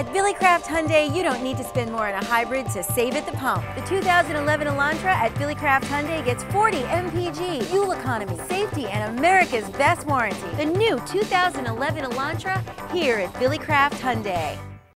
At Billy Craft Hyundai, you don't need to spend more on a hybrid to save at the pump. The 2011 Elantra at Billy Craft Hyundai gets 40 mpg, fuel economy, safety, and America's best warranty. The new 2011 Elantra, here at Billy Craft Hyundai.